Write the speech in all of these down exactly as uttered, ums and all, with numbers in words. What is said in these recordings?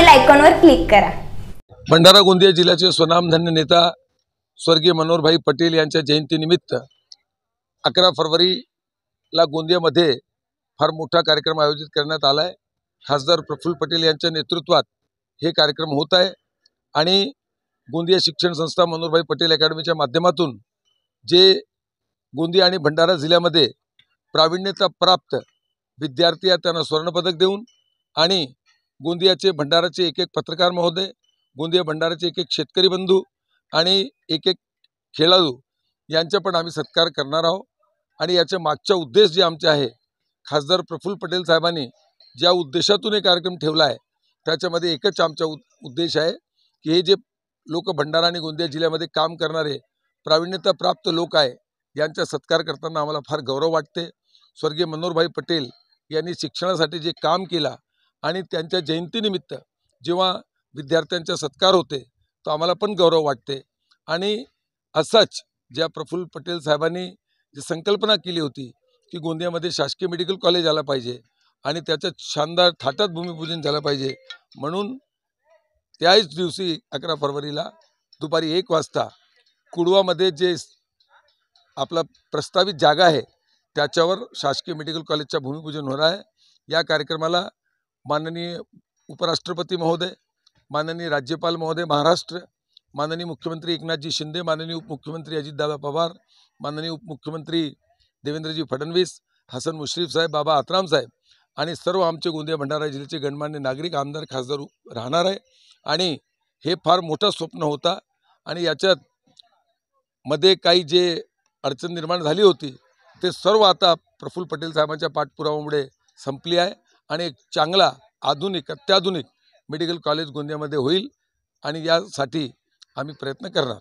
आयकॉनवर क्लिक करा। भंडारा गोंदिया जिल्ह्याचे स्वनामधन्य नेता स्वर्गीय मनोहरभाई पटेल यांच्या जयंतीनिमित्त अकरा फरवरीला गोंदियामध्ये फार मोठा कार्यक्रम आयोजित करण्यात आला आहे। खासदार प्रफुल्ल पटेल यांच्या नेतृत्वात हे कार्यक्रम होत आहे आणि गोंदिया शिक्षण संस्था मनोहरभाई पटेल अकॅडमीच्या माध्यमातून जे गोंदिया आणि भंडारा जिल्ह्यामध्ये प्रावीण्यता प्राप्त विद्यार्थी आहेत त्यांना सुवर्णपदक देऊन आणि गोंदियाचे भंडाराचे एक एक पत्रकार महोदय, गोंदिया भंडाराचे एक एक शेतकरी बंधू आणि एक एक खेळाडू यांचा पण आम्ही सत्कार करणार आहोत। आणि याच्या मागचा उद्देश जे आमचे आहे, खासदार प्रफुल्ल पटेल साहेबांनी ज्या उद्देशातून हे कार्यक्रम ठेवला आहे त्याच्यामध्ये एकच आमचा उद्देश आहे की हे जे लोक भंडारा आणि गोंदिया जिल्ह्यामध्ये काम करणारे प्रावीण्यता प्राप्त लोक आहे यांचा सत्कार करताना आम्हाला फार गौरव वाटते। स्वर्गीय मनोहरभाई पटेल यांनी शिक्षणासाठी जे काम केला आणि त्यांच्या जयंतीनिमित्त जेव्हा विद्यार्थ्यांचा सत्कार होते तो आम्हाला पण गौरव वाटते। आणि असंच ज्या प्रफुल्ल पटेल साहेबांनी जी संकल्पना केली होती की गोंदियामध्ये शासकीय मेडिकल कॉलेज आला पाहिजे आणि त्याचं शानदार थाटात भूमिपूजन झालं पाहिजे, म्हणून त्याच दिवशी अकरा फरवरीला दुपारी एक वाजता कुडवामध्ये जे आपला प्रस्तावित जागा आहे त्याच्यावर शासकीय मेडिकल कॉलेजचं भूमिपूजन होणार आहे। या कार्यक्रमाला माननीय उपराष्ट्रपती महोदय, माननीय राज्यपाल महोदय महाराष्ट्र, माननीय मुख्यमंत्री एकनाथजी शिंदे, माननीय उपमुख्यमंत्री अजितदादा पवार, माननीय उपमुख्यमंत्री देवेंद्रजी फडणवीस, हसन मुश्रीफ साहेब, बाबा आत्राम साहेब आणि सर्व आमचे गोंदिया भंडारा जिल्ह्याचे गणमान्य नागरिक, आमदार, खासदार राहणार आहे। आणि हे फार मोठं स्वप्न होता आणि याच्यात मध्ये काही जे अडचण निर्माण झाली होती ते सर्व आता प्रफुल्ल पटेल साहेबांच्या पाठपुराव्यामुळे संपली आहे आणि एक चांगला आधुनिक अत्याधुनिक मेडिकल कॉलेज गोंदियामध्ये होईल आणि यासाठी आम्ही प्रयत्न करणार।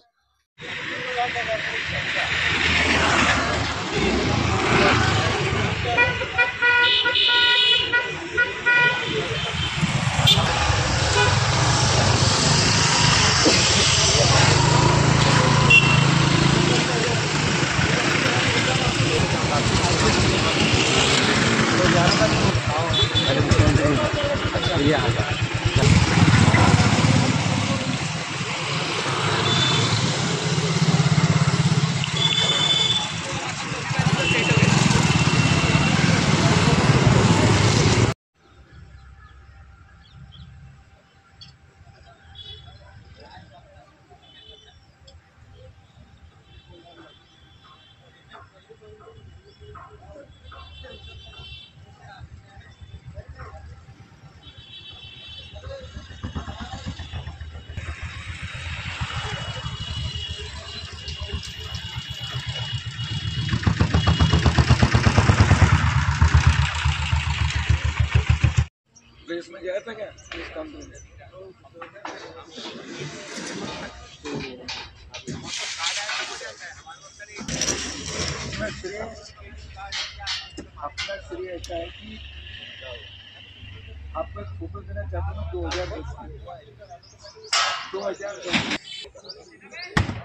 प्रेस में गया था क्या प्रेस कॉन्फ्रेंस? अपना श्रेय ऐसा है कि आप मैं फोटो देना चाहता हूँ दो हजार दस दो हजार